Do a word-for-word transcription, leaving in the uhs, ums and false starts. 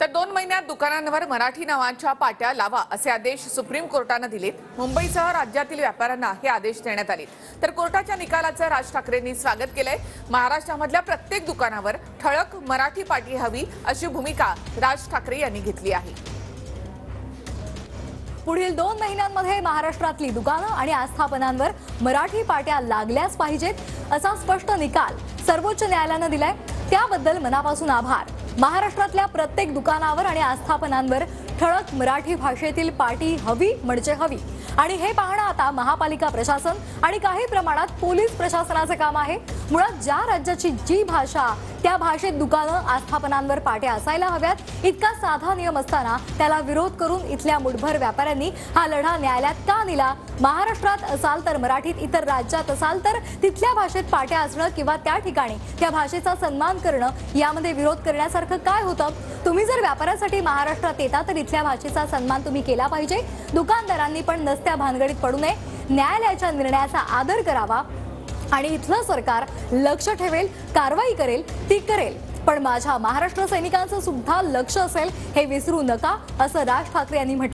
तर दोन महिन्यात दुकानांवर मराठी नावांच्या पाट्या लावा असे आदेश सुप्रीम कोर्टाने दिलेत। मुंबईसह राज्यातील व्यापाऱ्यांना हे आदेश देण्यात आले। तर कोर्टाच्या निकालाचं राज ठाकरेंनी स्वागत केलंय। महाराष्ट्रामधल्या प्रत्येक दुकानावर ठळक मराठी पाटी हवी अशी भूमिका राज ठाकरे यांनी घेतली आहे। पुढील दोन महिन्यांमध्ये महाराष्ट्रातली दुकानं आणि आस्थापनांवर मराठी पाट्या लागल्याच पाहिजेत असा स्पष्ट निकाल सर्वोच्च न्यायालयाने दिलाय। त्याबद्दल मनापासून आभार। महाराष्ट्रातल्या प्रत्येक दुकानावर आणि आस्थापनांवर ठळक मराठी भाषेतील पाटी हवी म्हणजे हवी आणि हे पाहणं आता महापालिका प्रशासन आणि काही प्रमाणात पोलीस प्रशासनाचे काम आहे। मुळात ज्या राज्याची जी भाषा त्या भाषेत दुकानं आस्थापनांवर पाट्या असायला हव्यात इतका साधा नियम असताना त्याला विरोध करून इथल्या मुठभर व्यापाऱ्यांनी हा लढा न्यायालयात का दिला? महाराष्ट्रात असाल तर मराठीत, इतर राज्यात असाल तर तिथल्या भाषेत पाट्या असणं किंवा त्या ठिकाणी त्या भाषेचा सन्मान करणं यामध्ये विरोध करण्यासारखं काय होतं? तुम्ही जर व्यापारासाठी महाराष्ट्रात येता तर इथल्या भाषेचा सन्मान तुम्ही केला पाहिजे। दुकानदारांनी पण नसत्या भानगडीत पडू नये, न्यायालयाच्या निर्णयाचा आदर करावा आणि इथलं सरकार लक्ष ठेवेल, कारवाई करेल ती करेल, पण माझ्या महाराष्ट्र सैनिकांचं सुद्धा लक्ष असेल हे विसरू नका असं राज ठाकरे यांनी म्हटलं।